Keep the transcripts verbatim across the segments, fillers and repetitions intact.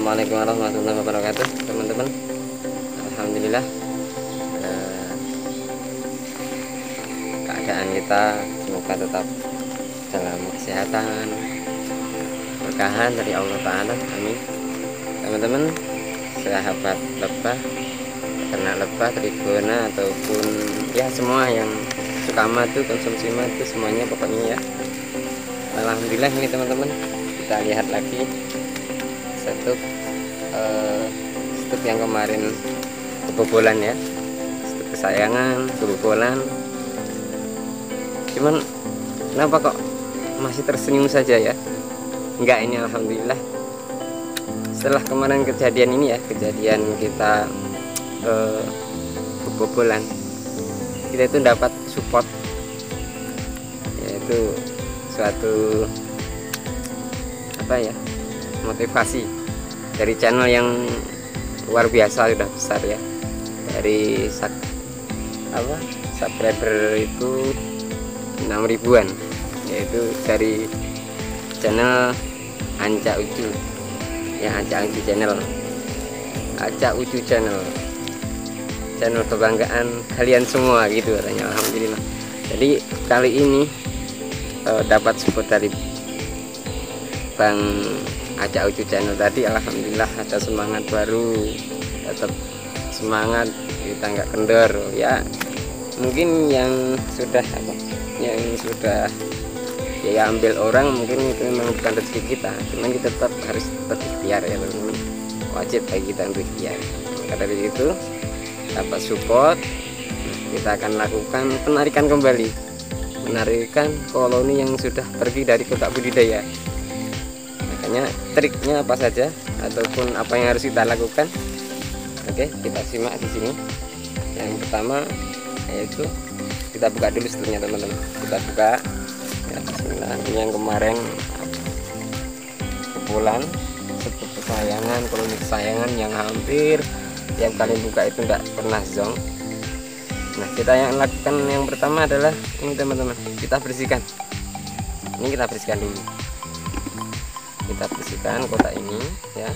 Assalamualaikum warahmatullahi wabarakatuh, teman-teman. Alhamdulillah, eh, keadaan kita semoga tetap dalam kesehatan, berkahan dari Allah Ta'ala, amin. Teman-teman, sahabat lebah, kena lebah, trigona ataupun ya semua yang suka madu, konsumsi madu, semuanya pokoknya ya. Alhamdulillah ini teman-teman, kita lihat lagi stuk uh, stuk yang kemarin kebobolan ya, stuk kesayangan kebobolan. Cuman kenapa kok masih tersenyum saja ya? Enggak, ini alhamdulillah setelah kemarin kejadian ini ya, kejadian kita uh, kebobolan, kita itu dapat support, yaitu suatu apa ya, motivasi dari channel yang luar biasa, sudah besar ya, dari sak, apa subscriber itu enam ribuan, yaitu dari channel Anca Ucu ya, Anca Ucu channel, Anca Ucu channel, channel kebanggaan kalian semua gitu katanya. Alhamdulillah, jadi kali ini uh, dapat support dari Bang Anca Ucu channel tadi. Alhamdulillah ada semangat baru, tetap semangat, kita nggak kendor ya. Mungkin yang sudah apa, yang sudah ya ambil orang, mungkin itu memang bukan rezeki kita, cuman kita tetap harus tetap ikhtiar ya teman-teman, wajib bagi kita untuk ikhtiar. Maka dari itu dapat support, kita akan lakukan penarikan kembali, menarikan koloni yang sudah pergi dari kotak budidaya. Triknya apa saja ataupun apa yang harus kita lakukan, oke, kita simak di sini. Yang pertama yaitu kita buka dulu stuknya teman-teman, kita buka ya, bismillah. Ini yang kemarin kebobolan, stuk kesayangan, koloni kesayangan yang hampir tiap kali buka itu tidak pernah zong. Nah, kita yang lakukan yang pertama adalah ini teman-teman, kita bersihkan. Ini kita bersihkan dulu, kita bersihkan kotak ini ya,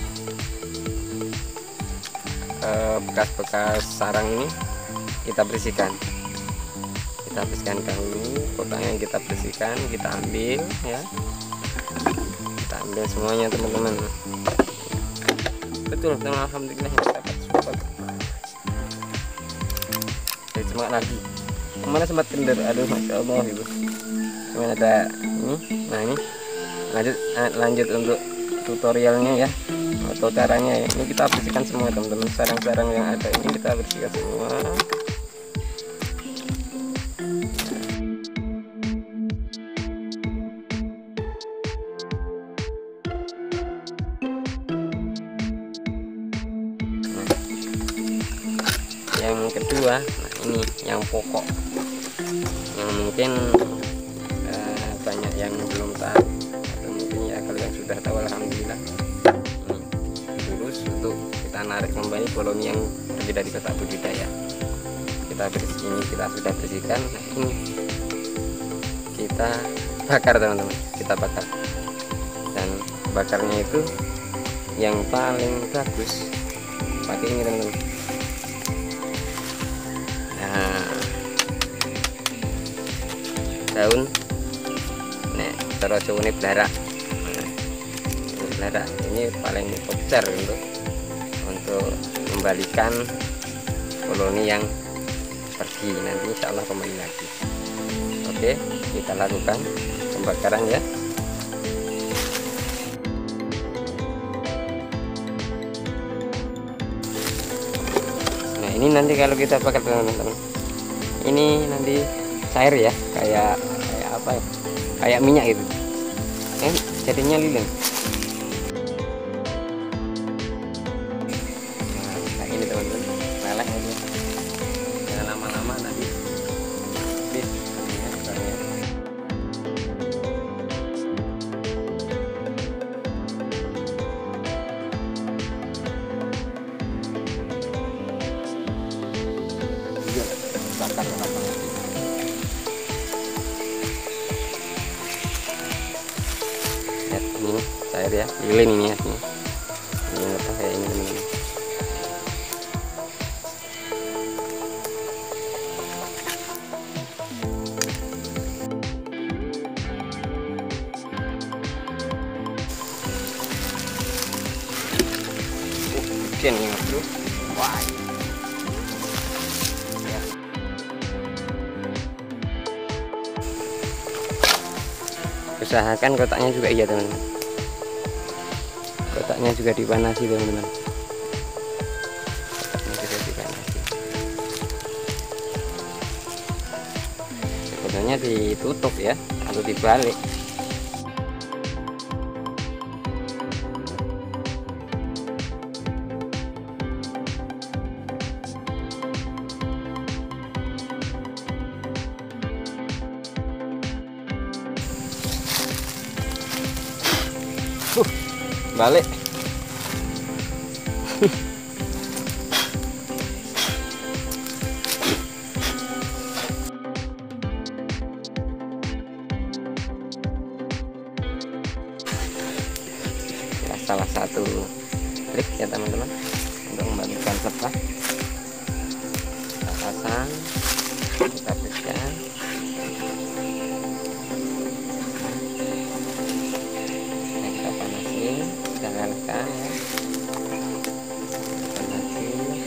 bekas-bekas sarang ini kita bersihkan, kita bersihkan dahulu kotaknya, kita bersihkan, kita ambil ya, kita ambil semuanya teman-teman. Betul teman, alhamdulillah kita dapat support. Jadi semangat lagi, kemana sempat kendor, aduh masya Allah itu. Cuman ada ini, nah ini lanjut lanjut untuk tutorialnya ya, atau caranya ya. Ini kita bersihkan semua teman-teman, sarang-sarang yang ada ini kita bersihkan semua. Nah, yang kedua, nah ini yang pokok, yang mungkin eh, banyak yang belum tahu, ya kalian sudah tahu. Alhamdulillah, ini lurus untuk kita narik kembali koloni yang pergi dari kotak budidaya. Kita bersih, ini kita sudah bersihkan. Nah, ini kita bakar teman-teman, kita bakar, dan bakarnya itu yang paling bagus pakai ini teman-teman. Nah, daun nek terus ini belara, nah, ini paling populer untuk untuk membalikan koloni yang pergi, nanti insya Allah kembali lagi. Oke, kita lakukan pembakaran ya. Nah, ini nanti kalau kita bakar teman-teman, ini nanti cair ya, kayak kayak apa ya, kayak minyak gitu, eh, jadinya lilin. Jangan lama-lama nanti habis ininya, bakarnya. Bakar lama lagi. Lihat ini cair ya, lilin ini ya, ini, ini oksigen ini bro. Wah. Ya. Usahakan kotaknya juga iya teman-teman. Kotaknya juga dipanasi teman-teman. Kotaknya juga dipanasi. Sebenarnya ditutup ya, atau dibalik. Uh, balik. Ya, salah satu trik ya teman-teman untuk membalikkan sepat. Kita pasang, kita bersihkan. Jalankan ya, panasi.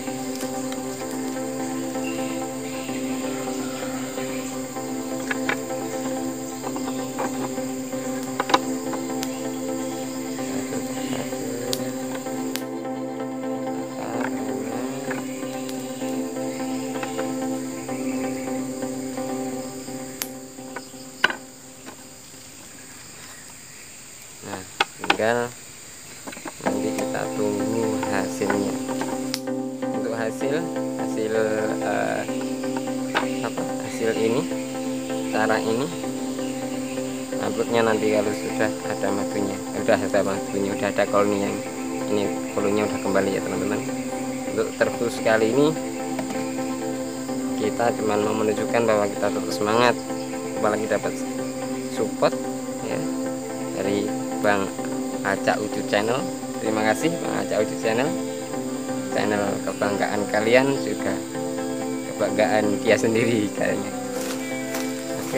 Nah, tinggal nanti kita tunggu hasilnya. Untuk hasil hasil uh, apa hasil ini, cara ini uploadnya nanti kalau sudah ada madunya, sudah ada madunya, udah ada koloni yang ini, koloninya udah kembali ya teman-teman. Untuk terus kali ini kita cuma mau menunjukkan bahwa kita tetap semangat, apalagi dapat support ya dari Bang Acak Ucu Channel. Terima kasih Bang Acak Ucu Channel, channel kebanggaan kalian juga kebanggaan dia sendiri kayaknya. Oke,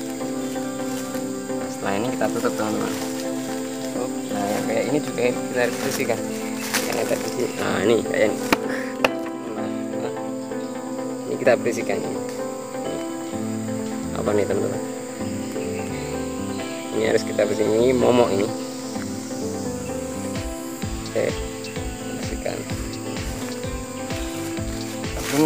nah, setelah ini kita tutup teman-teman. Nah yang kayak ini juga kita harus bersihkan kan, ada bersih. Nah ini kayak ini. Nah, nah. Ini kita bersihkan ini. Apa nih teman-teman, ini harus kita bersihkan, ini momok ini. Oke, bersihkan. Ini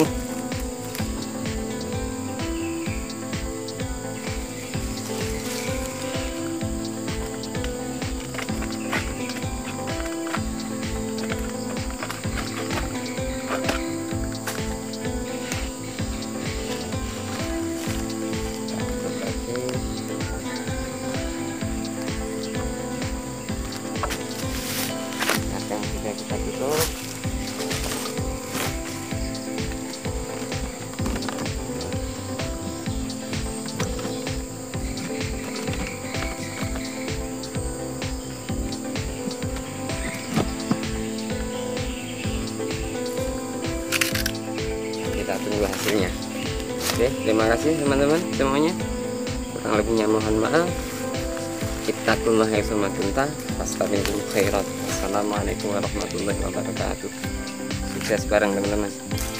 kita tutup. Kita tunggu hasilnya. Oke, terima kasih teman-teman semuanya. Kurang lebihnya mohon maaf. Kita kullah sama tunta. Astagfirullah khairat. Assalamualaikum warahmatullahi wabarakatuh. Sukses bareng teman-teman.